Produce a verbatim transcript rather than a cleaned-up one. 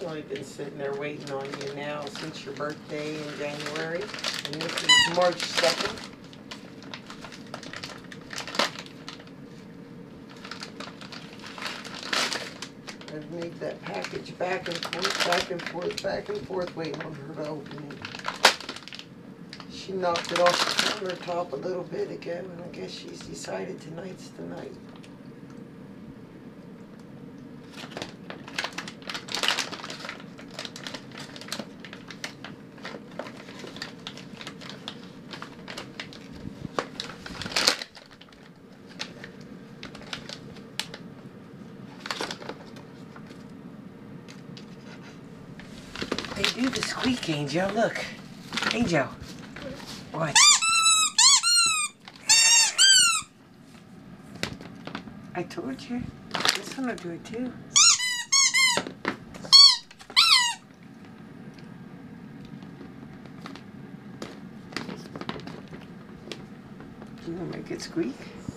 Well, I've been sitting there waiting on you now since your birthday in January, and this is March second. I've made that package back and forth, back and forth, back and forth, waiting on her to open it. She knocked it off the countertop a little bit ago, and I guess she's decided tonight's the night. They do the squeak, Angel. Look. Angel. What? I told you. This one will do it too. You gonna make it squeak?